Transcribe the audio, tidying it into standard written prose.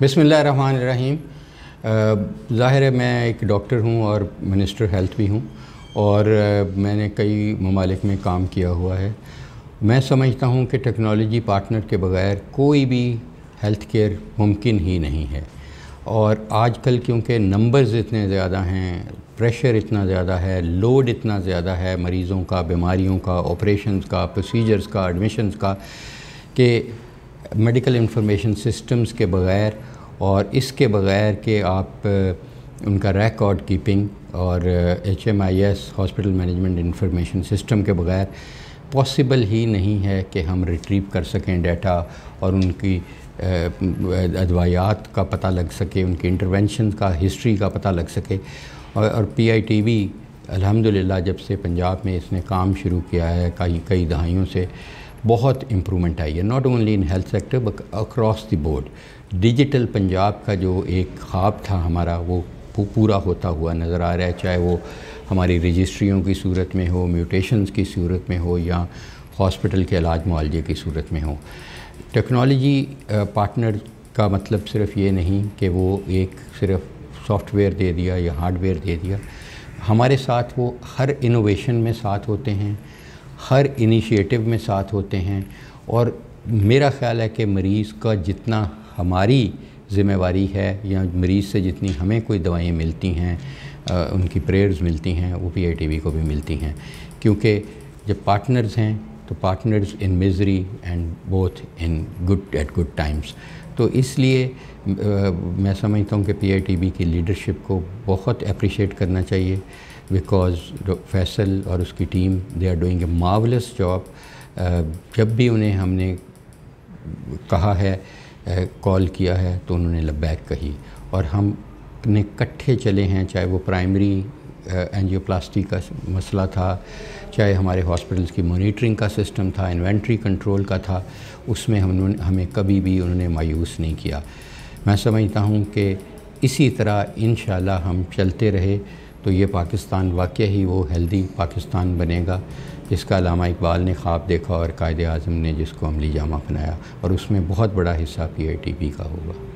बिस्मिल्लाहिर्रहमानिर्रहीम। ज़ाहिर है मैं एक डॉक्टर हूँ और मिनिस्टर हेल्थ भी हूँ और मैंने कई ममालिक में काम किया हुआ है। मैं समझता हूँ कि टेक्नोलॉजी पार्टनर के बग़ैर कोई भी हेल्थ केयर मुमकिन ही नहीं है। और आजकल क्योंकि नंबर्स इतने ज़्यादा हैं, प्रेशर इतना ज़्यादा है, लोड इतना ज़्यादा है मरीज़ों का, बीमारियों का, ऑपरेशंस का, प्रोसीजर्स का, एडमिशन्स का, कि मेडिकल इंफॉर्मेशन सिस्टम्स के बग़ैर और इसके बग़ैर कि आप उनका रिकॉर्ड कीपिंग और HMIS hospital management information system के बग़ैर पॉसिबल ही नहीं है कि हम रिट्रीव कर सकें डाटा और उनकी अदवायात का पता लग सके, उनकी इंटरवेंशन का हिस्ट्री का पता लग सके। और PITV अल्हम्दुलिल्लाह जब से पंजाब में इसने काम शुरू किया है कई दहाइयों से बहुत इम्प्रूवमेंट आई है, not only in health sector but across the board. Digital Punjab का जो एक ख्वाब था हमारा वो पूरा होता हुआ नज़र आ रहा है, चाहे वो हमारी रजिस्ट्रियों की सूरत में हो, म्यूटेशंस की सूरत में हो या हॉस्पिटल के इलाज मुआलजे की सूरत में हो। टेक्नोलॉजी पार्टनर का मतलब सिर्फ़ ये नहीं कि वो एक सिर्फ सॉफ्टवेयर दे दिया या हार्डवेयर दे दिया। हमारे साथ वो हर इनोवेशन में साथ होते हैं, हर इनिशिएटिव में साथ होते हैं। और मेरा ख़्याल है कि मरीज़ का जितना हमारी ज़िम्मेवारी है या मरीज़ से जितनी हमें कोई दवाएं मिलती हैं, उनकी प्रेयर्स मिलती हैं, वो PITV को भी मिलती हैं। क्योंकि जब पार्टनर्स हैं तो partners in misery and both in good at good times. तो इसलिए मैं समझता हूँ कि PITV की लीडरशिप को बहुत अप्रिशिएट करना चाहिए, बिकॉज़ फैसल और उसकी team they are doing a marvellous job. जब भी उन्हें हमने कहा है, कॉल किया है, तो उन्होंने लब्बैक कही और हमने इकट्ठे चले हैं। चाहे वो प्राइमरी एंजियोप्लास्टी का मसला था, चाहे हमारे हॉस्पिटल्स की मॉनिटरिंग का सिस्टम था, इन्वेंट्री कंट्रोल का था, उसमें हमें कभी भी उन्होंने मायूस नहीं किया। मैं समझता हूँ कि इसी तरह इंशाल्लाह हम चलते रहे तो ये पाकिस्तान वाकई ही वो हेल्दी पाकिस्तान बनेगा जिसका अल्लामा इकबाल ने ख्वाब देखा और कायदे आज़म ने जिसको अमली जामा बनाया, और उसमें बहुत बड़ा हिस्सा PITV का होगा।